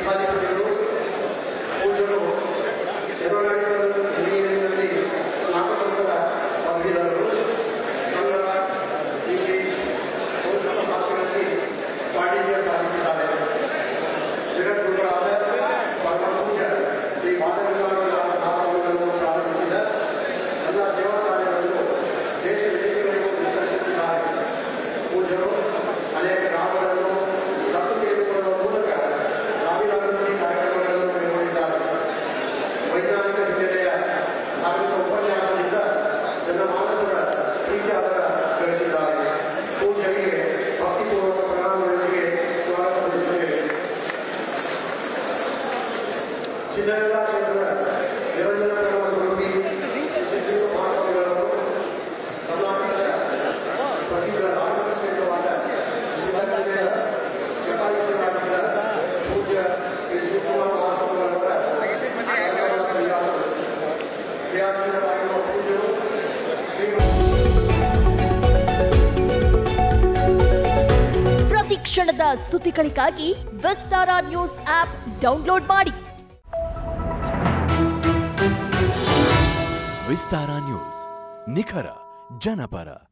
ಪೀಠಾಧಿಪತಿಗಳು ಪೂಜ್ಯರು ಏರೋನಾಟಿಕಲ್ ಇಂಜಿನಿಯರಿಂಗ್ನಲ್ಲಿ ಸ್ನಾತಕೋತ್ತರ ಪದವೀಧರರು ಕನ್ನಡ ಇಂಗ್ಲಿಷ್ ಸಂಸ್ಕೃತ ಭಾಷೆಗಳಲ್ಲಿ ಪಾಂಡಿತ್ಯ ಸಾಧಿಸಿದ್ದಾರೆ. ಜಗದ್ಗುರುಗಳಾದ ಪರಮ ಪೂಜ್ಯ ಶ್ರೀ ಬಾಲಗಂಗಾಧರ ದಾಸರನ್ನು ಪ್ರಾರಂಭಿಸಿದ ಎಲ್ಲ ಸೇವಾ ಕಾರ್ಯಗಳನ್ನು ದೇಶ ವಿದೇಶಗಳಿಗೂ ವಿಸ್ತರಿಸುತ್ತಿದ್ದಾರೆ. ಪೂಜ್ಯರು ಅನೇಕ ಗ್ರಾಮಗಳನ್ನು ದತ್ತು ತೆಗೆದುಕೊಳ್ಳುವ ಮೂಲಕ ಗ್ರಾಮೀಣಾಭಿವೃದ್ಧಿ ಕಾರ್ಯಕ್ರಮಗಳನ್ನು ಕೈಗೊಂಡಿದ್ದಾರೆ. ವೈಜ್ಞಾನಿಕ ಹಿನ್ನೆಲೆಯ ಧಾರ್ಮಿಕ ಉಪನ್ಯಾಸದಿಂದ ಜನಮಾನಸದ ಪ್ರೀತ್ಯಾದರ ಗಳಿಸಿದ್ದಾರೆ. ಪೂಜ್ಯರಿಗೆ ಭಕ್ತಿಪೂರ್ವಕ ಪ್ರಣಾಮಗಳೊಂದಿಗೆ ಸ್ವಾಗತ ಬಯಸುತ್ತೇವೆ. ಸಿದ್ಧಗಂಗಾ ಕ್ಷೇತ್ರದ ನಿರಂಜನ ಪ್ರಣವ ಸ್ವರೂಪಿ ಸಿದ್ಧಗಂಗಾ ಮಹಾಸ್ವಾಮಿಗಳವರು ಕರ್ನಾಟಕದ ಪ್ರಸಿದ್ಧ ಧಾರ್ಮಿಕ ಕ್ಷೇತ್ರವಾದ ಸಿದ್ಧಗಂಗೆಯ ಶತಾಯುಷರಾಗಿದ್ದ ಪೂಜ್ಯ ಶ್ರೀ ಶಿವಕುಮಾರ ಮಹಾಸ್ವಾಮಿಗಳವರ ಕ್ರಿಯಾಶೀಲರಾಗಿರುವ ಪೂಜ್ಯರು ಪ್ರತಿ ಕ್ಷಣದ ಸುದ್ದಿಗಳಿಗಾಗಿ ವಿಸ್ತಾರ ನ್ಯೂಸ್ ಆಪ್ ಡೌನ್ಲೋಡ್ ಮಾಡಿ. ವಿಸ್ತಾರ ನ್ಯೂಸ್, ನಿಖರ ಜನಪರ.